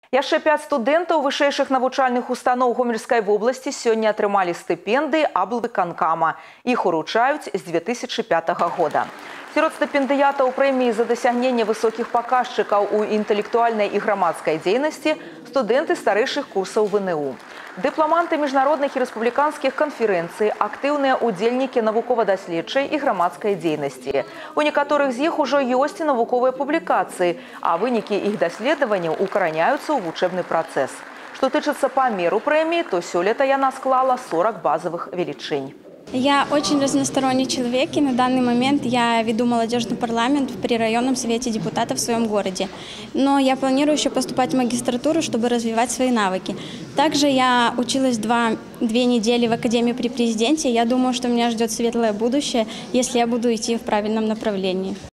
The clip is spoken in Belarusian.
Яшчэ 5 студэнтаў вышэйшых навучальных устаноў Гомельскай вобласці сёння атрымалі стыпендыі аблвыканкама. Іх уручаюць з 2005 года. Сярод стыпендыятаў прэміі за дасягненне высокіх паказчыкаў у інтэлектуальнай і грамадскай дзейнасці студэнты старэйшых курсаў ВНУ. Дыпламанты міжнародных і рэспубліканскіх канферэнцый, актыўныя ўдзельнікі навукова-даследчай і грамадскай дзейнасці. У некаторых з іх ужо ёсць і навуковыя публікацыі, а вынікі іх даследаванняў укараняюцца ў вучэбны працэс. Што тычыцца памеру прэміі, то сёлета яна склала 40 базовых велічынь. Я очень разносторонний человек, и на данный момент я веду молодежный парламент при районном совете депутатов в своем городе. Но я планирую еще поступать в магистратуру, чтобы развивать свои навыки. Также я училась две недели в Академии при президенте. Я думаю, что меня ждет светлое будущее, если я буду идти в правильном направлении.